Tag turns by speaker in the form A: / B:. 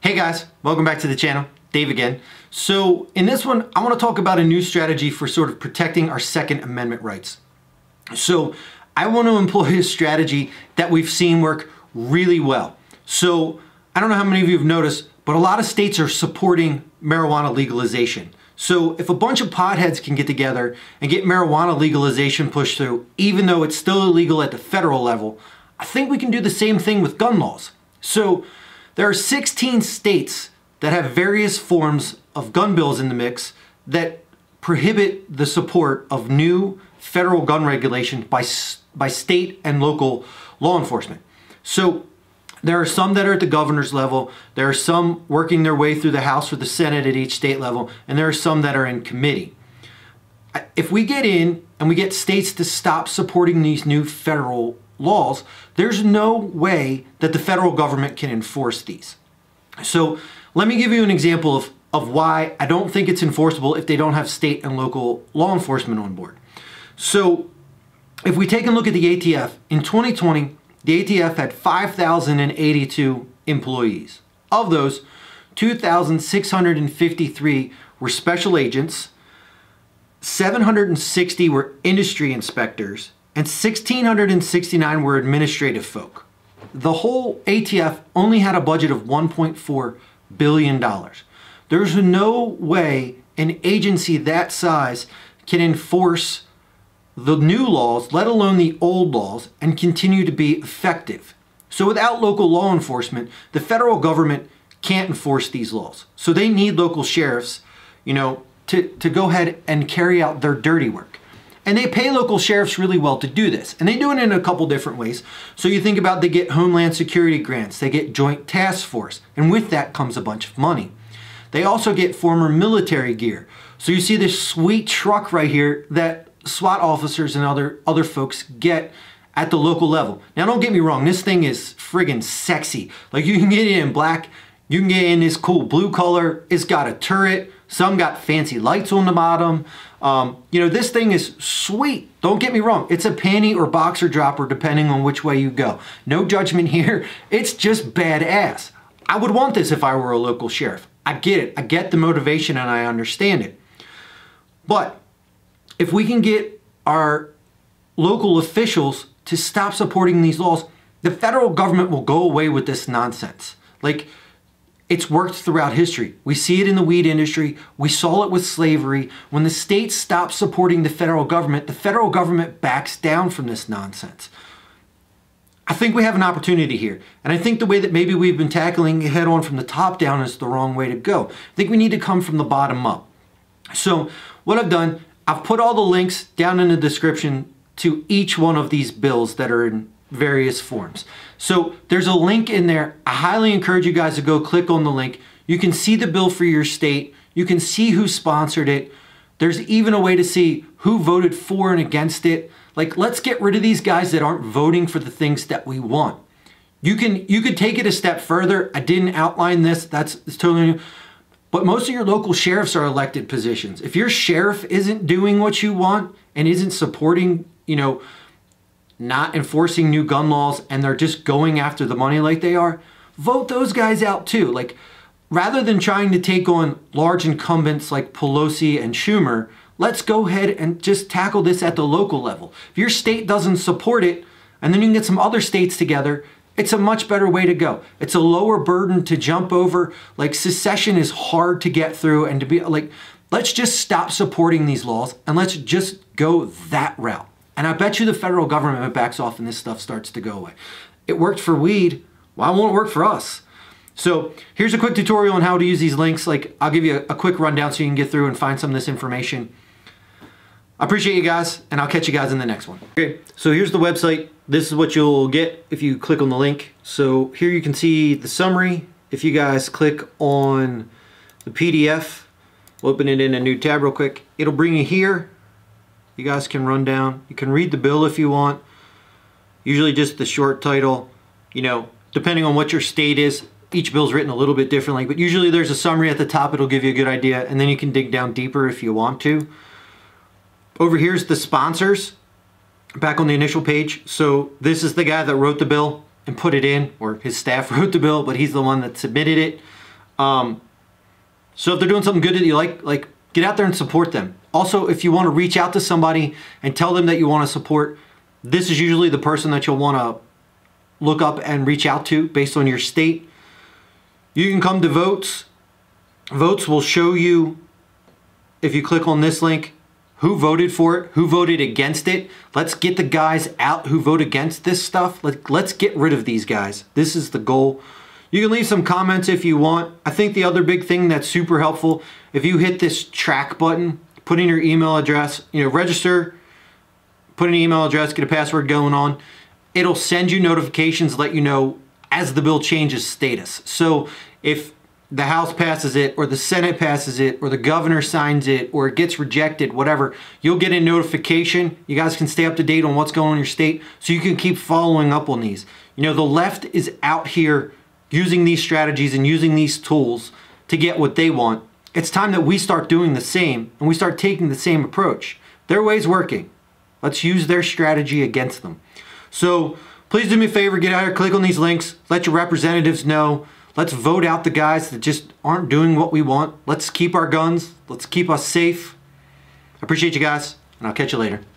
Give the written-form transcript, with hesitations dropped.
A: Hey guys, welcome back to the channel. Dave again. So in this one, I want to talk about a new strategy for sort of protecting our Second Amendment rights. So I want to employ a strategy that we've seen work really well. So I don't know how many of you have noticed, but a lot of states are supporting marijuana legalization. So if a bunch of potheads can get together and get marijuana legalization pushed through, even though it's still illegal at the federal level, I think we can do the same thing with gun laws. So there are 16 states that have various forms of gun bills in the mix that prohibit the support of new federal gun regulation by state and local law enforcement. So there are some that are at the governor's level, there are some working their way through the House or the Senate at each state level, and there are some that are in committee. If we get in and we get states to stop supporting these new federal laws, there's no way that the federal government can enforce these. So let me give you an example of why I don't think it's enforceable if they don't have state and local law enforcement on board. So if we take a look at the ATF, in 2020, the ATF had 5,082 employees. Of those, 2,653 were special agents, 760 were industry inspectors, and 1,669 were administrative folk. The whole ATF only had a budget of $1.4 billion. There's no way an agency that size can enforce the new laws, let alone the old laws, and continue to be effective. So without local law enforcement, the federal government can't enforce these laws. So they need local sheriffs, to go ahead and carry out their dirty work. And they pay local sheriffs really well to do this. And they do it in a couple different ways. So you think about, they get Homeland Security grants, they get Joint Task Force, and with that comes a bunch of money. They also get former military gear. So you see this sweet truck right here that SWAT officers and other folks get at the local level. Now don't get me wrong, this thing is friggin' sexy. Like, you can get it in black, you can get it in this cool blue color, it's got a turret, some got fancy lights on the bottom. This thing is sweet. Don't get me wrong. It's a panty or boxer dropper depending on which way you go. No judgment here. It's just badass. I would want this if I were a local sheriff. I get it. I get the motivation and I understand it. But if we can get our local officials to stop supporting these laws, the federal government will go away with this nonsense. Like, it's worked throughout history. We see it in the weed industry. We saw it with slavery. When the states stop supporting the federal government backs down from this nonsense. I think we have an opportunity here. And I think the way that maybe we've been tackling it head on from the top down is the wrong way to go. I think we need to come from the bottom up. So what I've done, I've put all the links down in the description to each one of these bills that are in various forms. So there's a link in there. I highly encourage you guys to go click on the link. You can see the bill for your state. You can see who sponsored it. There's even a way to see who voted for and against it. Like, let's get rid of these guys that aren't voting for the things that we want. You could take it a step further. I didn't outline this. It's totally new. But most of your local sheriffs are elected positions. If your sheriff isn't doing what you want and isn't supporting, not enforcing new gun laws, and they're just going after the money like they are, vote those guys out too. Like, rather than trying to take on large incumbents like Pelosi and Schumer, let's go ahead and just tackle this at the local level. If your state doesn't support it, and then you can get some other states together, it's a much better way to go. It's a lower burden to jump over. Like, secession is hard to get through, and to be like, let's just stop supporting these laws and let's just go that route. And I bet you the federal government backs off and this stuff starts to go away. It worked for weed. Why won't it work for us? So here's a quick tutorial on how to use these links. Like, I'll give you a quick rundown so you can get through and find some of this information. I appreciate you guys, and I'll catch you guys in the next one. Okay, so here's the website. This is what you'll get if you click on the link. So here you can see the summary. If you guys click on the PDF, we'll open it in a new tab real quick. It'll bring you here. You guys can run down. You can read the bill if you want. Usually just the short title. Depending on what your state is, each bill's written a little bit differently, but usually there's a summary at the top. It'll give you a good idea, and then you can dig down deeper if you want to. Over here's the sponsors, back on the initial page. So this is the guy that wrote the bill and put it in, or his staff wrote the bill, but he's the one that submitted it. So if they're doing something good that you like get out there and support them. Also, if you want to reach out to somebody and tell them that you want to support, this is usually the person that you'll want to look up and reach out to based on your state. You can come to Votes. Votes will show you, if you click on this link, who voted for it, who voted against it. Let's get the guys out who vote against this stuff. Let's get rid of these guys. This is the goal. You can leave some comments if you want. I think the other big thing that's super helpful, if you hit this track button, put in your email address, register, put in an email address, get a password going on, it'll send you notifications, let you know as the bill changes status. So if the House passes it, or the Senate passes it, or the governor signs it, or it gets rejected, whatever, you'll get a notification. You guys can stay up to date on what's going on in your state, so you can keep following up on these. The left is out here using these strategies and using these tools to get what they want. It's time that we start doing the same, and we start taking the same approach. Their way's working. Let's use their strategy against them. So please do me a favor, get out here, click on these links, let your representatives know. Let's vote out the guys that just aren't doing what we want. Let's keep our guns. Let's keep us safe. I appreciate you guys, and I'll catch you later.